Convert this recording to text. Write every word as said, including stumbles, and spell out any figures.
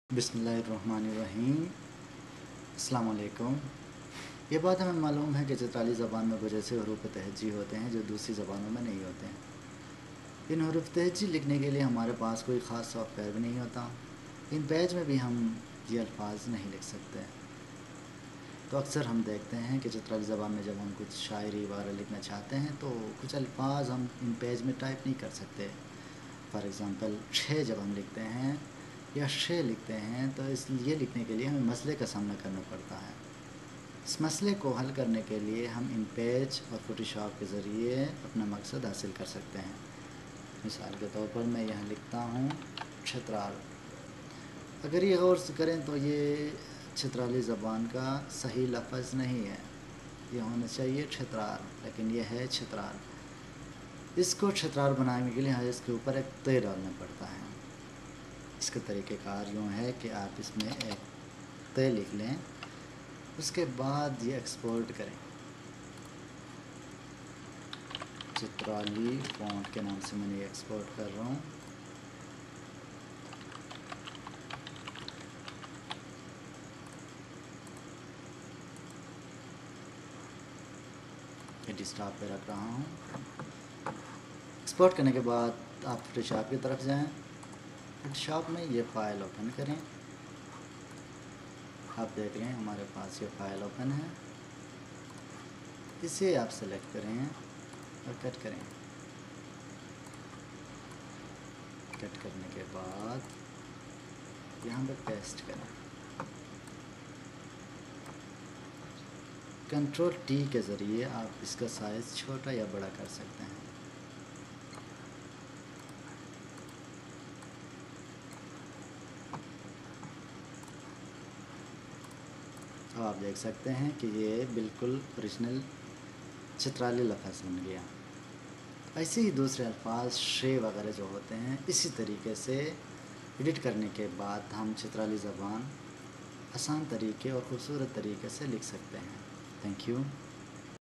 बिस्मिल्लाहिर्रहमानिर्रहीम। अस्सलाम वालेकुम। ये बात हमें मालूम है कि चित्राली ज़बान में कुछ ऐसे हरूफ तहज्जी होते हैं जो दूसरी ज़बानों में नहीं होते हैं। इन हरूफ तहज्जी लिखने के लिए हमारे पास कोई ख़ास सॉफ्टवेयर भी नहीं होता। इन पेज में भी हम ये अल्फाज नहीं लिख सकते। तो अक्सर हम देखते हैं कि चित्राली ज़बान में जब हम कुछ शायरी वगैरह लिखना चाहते हैं तो कुछ अल्फाज हम इन पेज में टाइप नहीं कर सकते। फॉर एग्ज़ाम्पल शे जब हम लिखते हैं या शे लिखते हैं तो इस ये लिखने के लिए हमें मसले का सामना करना पड़ता है। इस मसले को हल करने के लिए हम इन पेज और फोटोशॉप के ज़रिए अपना मकसद हासिल कर सकते हैं। मिसाल के तौर पर मैं यहाँ लिखता हूँ छतराल। अगर ये गौर से करें तो ये चित्राली ज़बान का सही लफ्ज़ नहीं है, ये होना चाहिए छतराल, लेकिन ये है छतराल। इसको छतराल बनाने के लिए हमें इसके ऊपर एक ते डालना पड़ता है। इसका तरीक़ेकार यूँ है कि आप इसमें एक ते लिख लें, उसके बाद ये एक्सपोर्ट करें। चित्राली फ़ॉन्ट के नाम से मैंने ये एक्सपोर्ट कर रहा हूँ। ये डेस्कटॉप पे रख रहा हूँ। एक्सपोर्ट करने के बाद आप फोटोशॉप की तरफ जाएं। फोटोशॉप में ये फ़ाइल ओपन करें। आप देख रहे हैं हमारे पास ये फ़ाइल ओपन है। इसे आप सेलेक्ट करें और कट करें। कट करने के बाद यहाँ पर पेस्ट करें। कंट्रोल टी के ज़रिए आप इसका साइज़ छोटा या बड़ा कर सकते हैं। तो आप देख सकते हैं कि ये बिल्कुल ओरिजिनल चित्राली लफ्ज़ बन गया। ऐसे ही दूसरे अल्फाज शे वगैरह जो होते हैं इसी तरीके से एडिट करने के बाद हम चित्राली ज़बान आसान तरीके और ख़ूबसूरत तरीके से लिख सकते हैं। Thank you.